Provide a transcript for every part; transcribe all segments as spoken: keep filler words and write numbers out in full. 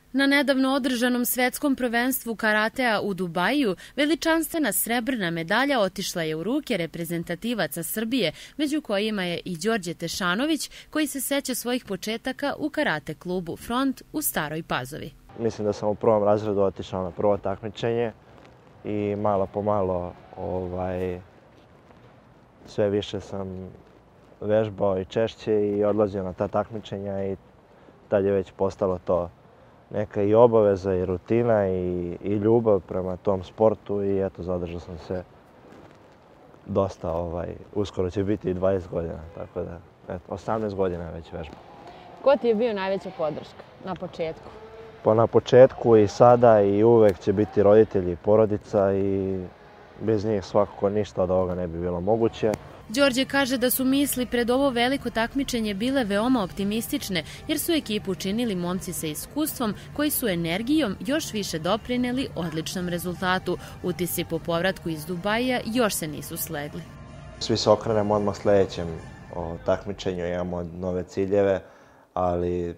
Na nedavno održanom svetskom prvenstvu karatea u Dubaju veličanstvena srebrna medalja otišla je u ruke reprezentativaca Srbije, među kojima je i Đorđe Tešanović, koji se seća svojih početaka u karate klubu Front u Staroj Pazovi. Mislim da sam u prvom razredu otišao na prvo takmičenje i malo po malo ovaj, sve više sam vežbao i češće i odlazio na ta takmičenja i tad je već postalo to neka i obaveza i rutina i, i ljubav prema tom sportu i eto, zadržao sam se dosta, ovaj, uskoro će biti i dvadeset godina, tako da eto, osamnaest godina već vežbam. Ko ti je bio najveća podrška na početku? Pa na početku i sada i uvek će biti roditelji i porodica i bez njih svakako ništa od ovoga ne bi bilo moguće. Đorđe kaže da su misli pred ovo veliko takmičenje bile veoma optimistične, jer su ekipu činili momci sa iskustvom koji su energijom još više doprineli odličnom rezultatu. Utisci po povratku iz Dubaja još se nisu slegli. Svi se okrenemo odmah sljedećem takmičenju, imamo nove ciljeve, ali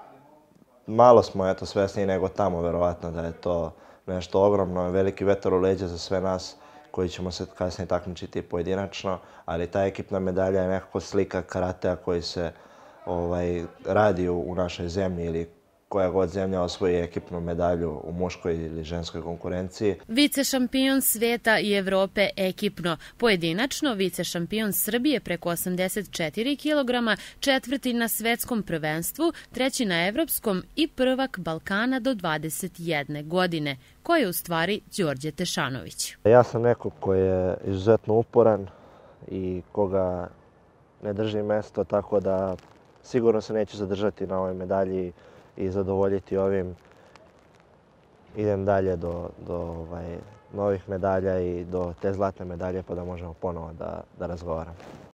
malo smo eto, svesniji nego tamo, verovatno da je to nešto ogromno, veliki vetar u leđa za sve nas koji ćemo se kasnije takmičiti pojedinačno, ali ta ekipna medalja je nekako slika karatea koji se ovaj, radi u, u našoj zemlji ili koja god zemlja osvoji ekipnu medalju u muškoj ili ženskoj konkurenciji. Vice šampion sveta i Evrope ekipno, pojedinačno vice šampion Srbije preko osamdeset četiri kilograma, četvrti na svetskom prvenstvu, treći na evropskom i prvak Balkana do dvadeset jedne godine, ko je u stvari Đorđe Tešanović. Ja sam neko koji je izuzetno uporan i koga ne drži mesto, tako da sigurno se neću zadržati na ovoj medalji i zadovoljiti ovim. Idem dalje do, do ovaj, novih medalja i do te zlatne medalje pa da možemo ponovo da, da razgovaramo.